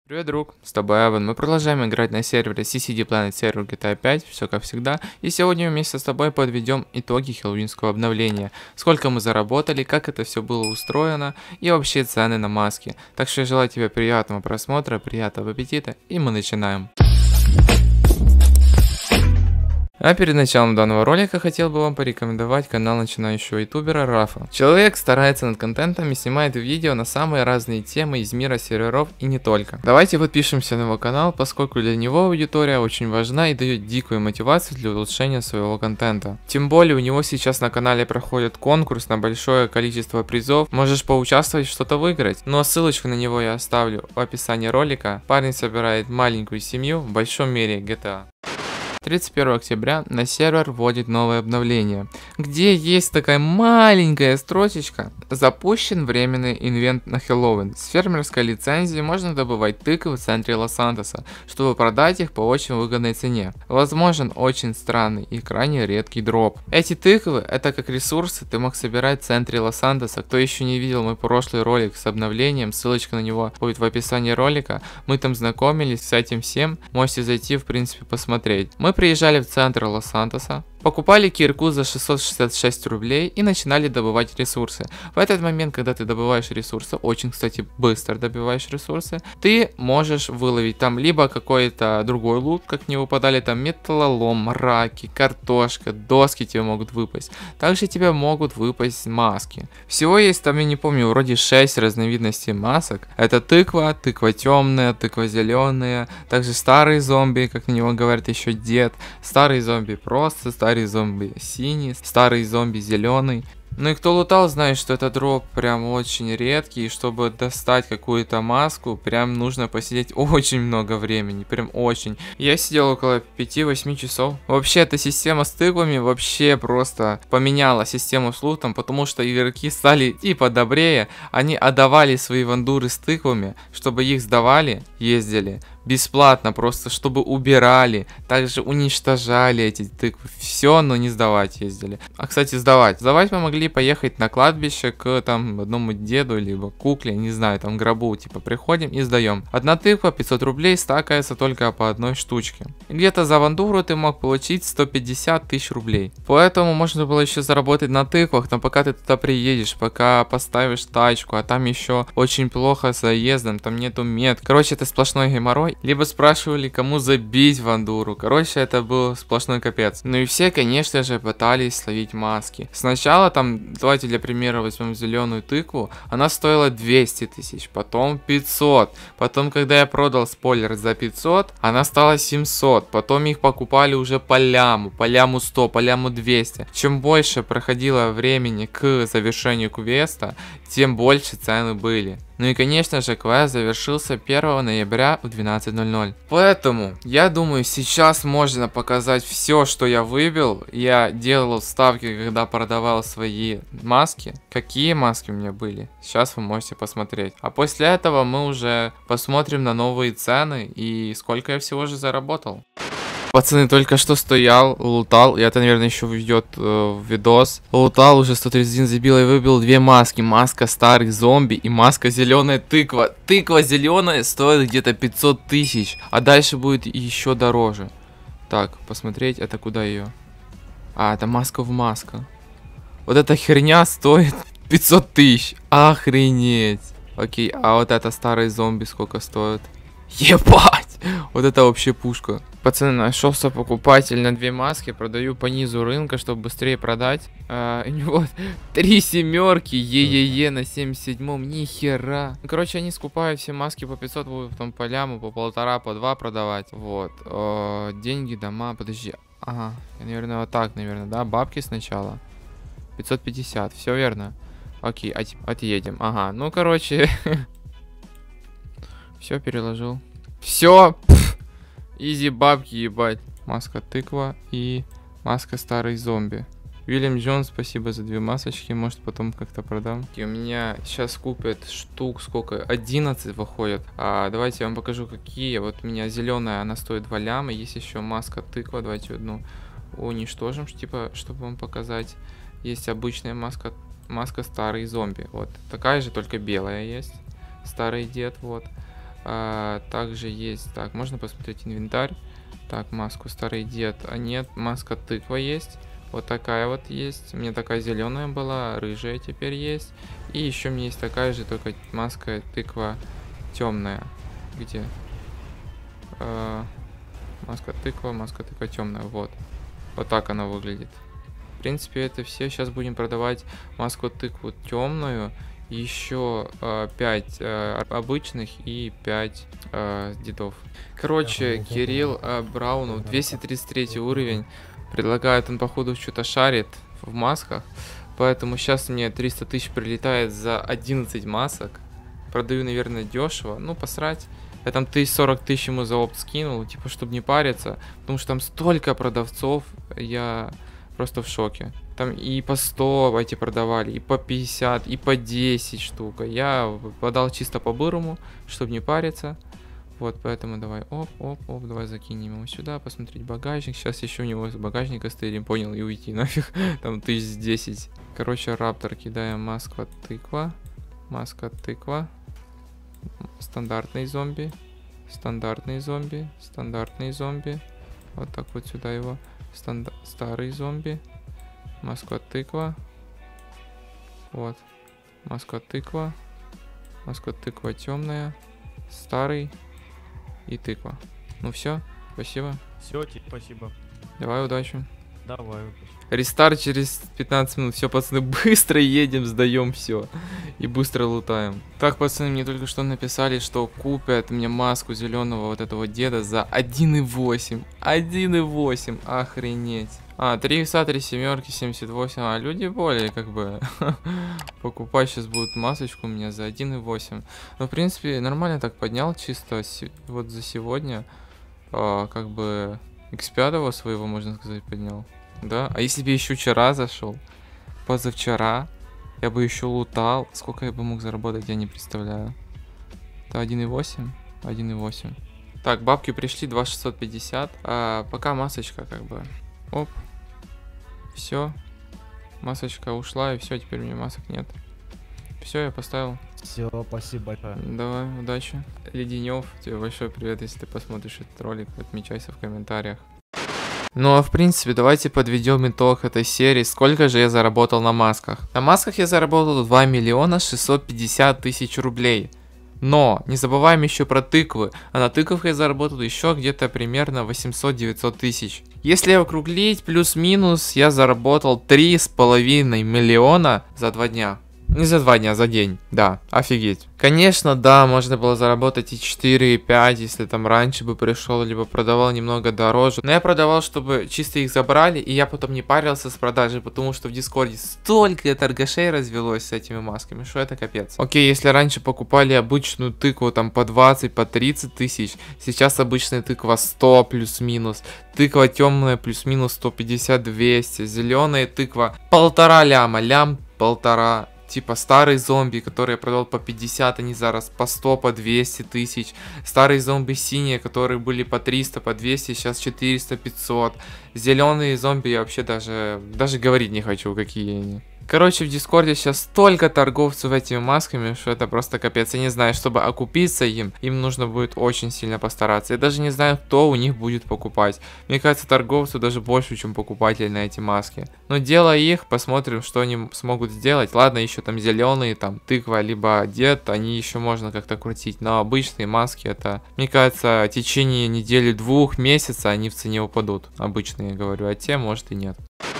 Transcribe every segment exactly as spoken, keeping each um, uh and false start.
Привет, друг, с тобой Эван. Мы продолжаем играть на сервере си си ди Planet Server джи ти эй пять, все как всегда. И сегодня вместе с тобой подведем итоги хэллоуинского обновления. Сколько мы заработали, как это все было устроено и вообще цены на маски. Так что я желаю тебе приятного просмотра, приятного аппетита, и мы начинаем. А перед началом данного ролика хотел бы вам порекомендовать канал начинающего ютубера Рафа. Человек старается над контентом и снимает видео на самые разные темы из мира серверов и не только. Давайте подпишемся на его канал, поскольку для него аудитория очень важна и дает дикую мотивацию для улучшения своего контента. Тем более у него сейчас на канале проходит конкурс на большое количество призов, можешь поучаствовать, что-то выиграть. Но ссылочку на него я оставлю в описании ролика. Парень собирает маленькую семью в большом мире джи ти эй. тридцать первого октября на сервер вводит новое обновление, где есть такая маленькая строчечка: запущен временный инвент на Хэллоуин. С фермерской лицензией можно добывать тыквы в центре Лос-Сантоса, чтобы продать их по очень выгодной цене. Возможен очень странный и крайне редкий дроп. Эти тыквы — это как ресурсы ты мог собирать в центре Лос-Сантоса. Кто еще не видел мой прошлый ролик с обновлением, ссылочка на него будет в описании ролика. Мы там знакомились с этим всем, можете зайти в принципе посмотреть. Мы приезжали в центр Лос-Сантоса, покупали кирку за шестьсот шестьдесят шесть рублей и начинали добывать ресурсы. В этот момент, когда ты добываешь ресурсы, очень, кстати, быстро добываешь ресурсы, ты можешь выловить там либо какой-то другой лут, как в него попадали там металлолом, раки, картошка, доски тебе могут выпасть. Также тебе могут выпасть маски. Всего есть там, я не помню, вроде шесть разновидностей масок. Это тыква, тыква темная, тыква зеленая, также старый зомби, как на него говорят еще дед, старый зомби просто, старый зомби синий, старый зомби зеленый. Ну и кто лутал, знает, что этот дроп прям очень редкий, и чтобы достать какую-то маску, прям нужно посидеть очень много времени, прям очень. Я сидел около пяти-восьми часов. Вообще эта система с тыквами вообще просто поменяла систему с лутом, потому что игроки стали типа добрее, они отдавали свои вандуры с тыквами, чтобы их сдавали, ездили бесплатно, просто чтобы убирали, также уничтожали эти тыквы, все, но не сдавать ездили. А кстати, сдавать, сдавать мы могли поехать на кладбище к там одному деду, либо кукле, не знаю, там гробу, типа приходим и сдаем. Одна тыква пятьсот рублей стакается только по одной штучке. Где-то за вандуру ты мог получить сто пятьдесят тысяч рублей. Поэтому можно было еще заработать на тыквах, но пока ты туда приедешь, пока поставишь тачку, а там еще очень плохо с заездом, там нету мет. Короче, это сплошной геморрой. Либо спрашивали, кому забить вандуру. Короче, это был сплошной капец. Ну и все, конечно же, пытались словить маски. Сначала там, давайте для примера возьмем зеленую тыкву. Она стоила двести тысяч, потом пятьсот. Потом, когда я продал спойлер за пятьсот, она стала семьсот. Потом их покупали уже по ляму, по ляму сто, по ляму двести. Чем больше проходило времени к завершению квеста, тем больше цены были. Ну и конечно же, квест завершился первого ноября в двенадцать ноль ноль. Поэтому, я думаю, сейчас можно показать все, что я выбил. Я делал ставки, когда продавал свои маски. Какие маски у меня были, сейчас вы можете посмотреть. А после этого мы уже посмотрим на новые цены и сколько я всего же заработал. Пацаны, только что стоял, лутал, и это, наверное, еще введет э, в видос. Лутал, уже сто тридцать один забил и выбил две маски. Маска старый зомби и маска зеленая тыква. Тыква зеленая стоит где-то пятьсот тысяч, а дальше будет еще дороже. Так, посмотреть, это куда ее? А, это маска в маска. Вот эта херня стоит пятьсот тысяч. Охренеть. Окей, а вот это старый зомби сколько стоит? Ебать! Вот это вообще пушка. Пацаны, нашелся покупатель на две маски. Продаю по низу рынка, чтобы быстрее продать. А, у него три семерки. Е-е-е на семьдесят седьмом. Нихера. Ну, короче, они скупают все маски по пятьсот, будут потом по ляму, по полтора, по два продавать. Вот. О, деньги, дома. Подожди. Ага. Я, наверное, вот так, наверное, да? Бабки сначала. пятьсот пятьдесят. Все верно. Окей, отъедем. Ага. Ну, короче. Все переложил. Все. Изи бабки, ебать. Маска тыква и маска старый зомби. Уильям Джонс, спасибо за две масочки. Может, потом как-то продам. И у меня сейчас купят штук сколько? одиннадцать выходит. А, давайте я вам покажу, какие. Вот у меня зеленая, она стоит два ляма. Есть еще маска тыква. Давайте одну уничтожим, типа, чтобы вам показать. Есть обычная маска, маска старый зомби. Вот такая же, только белая есть. Старый дед, вот. А, также есть, так, можно посмотреть инвентарь. Так, маску старый дед, а нет, маска тыква есть. Вот такая вот есть. У меня такая зеленая была, рыжая теперь есть. И еще у меня есть такая же, только маска тыква темная. Где? А, маска тыква, маска тыква темная. Вот. Вот так она выглядит. В принципе, это все. Сейчас будем продавать маску тыкву темную. Еще э, пять э, обычных и пять э, дедов. Короче, Кирилл э, Браунов, двести тридцать третий уровень. Предлагает, он походу что-то шарит в масках. Поэтому сейчас мне триста тысяч прилетает за одиннадцать масок. Продаю, наверное, дешево. Ну, посрать. Я там сорок тысяч ему за опт скинул, типа, чтобы не париться. Потому что там столько продавцов, я просто в шоке. Там и по сто эти продавали, и по пятьдесят, и по десять штук. Я подал чисто по-бырому, чтобы не париться. Вот, поэтому давай, оп, оп, оп, давай закинем его сюда, посмотреть багажник. Сейчас еще у него из багажника стоит, понял, и уйти нафиг. Там тысяч десять. Короче, раптор кидаем, маска тыква. Маска тыква. Стандартный зомби. Стандартный зомби. Стандартный зомби. Вот так вот сюда его. Станда... Старый зомби. Маска тыква. Вот. Маска тыква. Маска тыква темная. Старый. И тыква. Ну все, спасибо. Все, спасибо. Давай, удачи. Давай. Рестарт через пятнадцать минут. Все, пацаны, быстро едем, сдаем все. И быстро лутаем. Так, пацаны, мне только что написали, что купят мне маску зеленого вот этого деда за один и восемь. один и восемь. Охренеть. А, три веса, три семерки, семьдесят восемь. А, люди более, как бы, покупать сейчас будут масочку у меня за один и восемь. Ну, в принципе, нормально так поднял, чисто вот за сегодня. А, как бы, икс пять своего, можно сказать, поднял. Да, а если бы еще вчера зашел, позавчера, я бы еще лутал. Сколько я бы мог заработать, я не представляю. Это один и восемь? один и восемь. Так, бабки пришли, два шестьсот пятьдесят. А, пока масочка, как бы. Оп. Все. Масочка ушла, и все, теперь у меня масок нет. Все, я поставил. Все, спасибо большое. Давай, удачи. Леденев, тебе большой привет, если ты посмотришь этот ролик, отмечайся в комментариях. Ну а в принципе, давайте подведем итог этой серии. Сколько же я заработал на масках? На масках я заработал два миллиона шестьсот пятьдесят тысяч рублей. Но не забываем еще про тыквы. А на тыквах я заработал еще где-то примерно восемьсот-девятьсот тысяч. Если округлить плюс-минус, я заработал три с половиной миллиона за два дня. Не за два дня, за день. Да, офигеть. Конечно, да, можно было заработать и четыре, и пять, если там раньше бы пришел, либо продавал немного дороже. Но я продавал, чтобы чисто их забрали, и я потом не парился с продажей, потому что в Дискорде столько торгашей развелось с этими масками, что это капец. Окей, если раньше покупали обычную тыкву там по двадцать, по тридцать тысяч, сейчас обычная тыква сто плюс-минус. Тыква темная плюс-минус сто пятьдесят двести. Зеленая тыква полтора ляма, лям полтора. Типа старый зомби, который я продал по пятьдесят, они зараз по сто, по двести тысяч. Старые зомби синие, которые были по триста, по двести, сейчас четыреста, пятьсот. Зеленые зомби я вообще даже, даже говорить не хочу, какие они. Короче, в Дискорде сейчас столько торговцев этими масками, что это просто капец. Я не знаю, чтобы окупиться им, им нужно будет очень сильно постараться. Я даже не знаю, кто у них будет покупать. Мне кажется, торговцев даже больше, чем покупателей на эти маски. Но делая их, посмотрим, что они смогут сделать. Ладно, еще там зеленые, там тыква, либо дед, они еще можно как-то крутить. Но обычные маски, это, мне кажется, в течение недели-двух месяцев они в цене упадут. Обычные, я говорю, а те, может, и нет.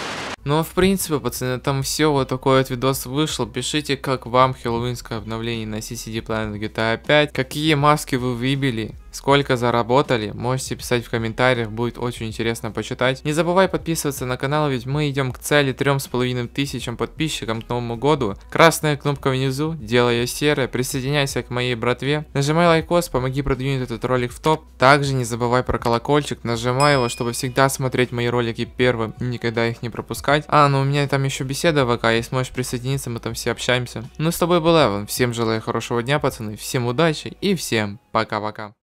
Ну, в принципе, пацаны, там все, вот такой вот видос вышел. Пишите, как вам хэллоуинское обновление на си си ди Planet джи ти эй пять. Какие маски вы выбили, сколько заработали, можете писать в комментариях, будет очень интересно почитать. Не забывай подписываться на канал, ведь мы идем к цели трем с половиной тысячам подписчикам к Новому году. Красная кнопка внизу, делай ее серой, присоединяйся к моей братве. Нажимай лайкос, помоги продвинуть этот ролик в топ. Также не забывай про колокольчик, нажимай его, чтобы всегда смотреть мои ролики первым и никогда их не пропускать. А, ну у меня там еще беседа в ВК, если можешь присоединиться, мы там все общаемся. Ну с тобой был Эван, всем желаю хорошего дня, пацаны, всем удачи и всем пока-пока.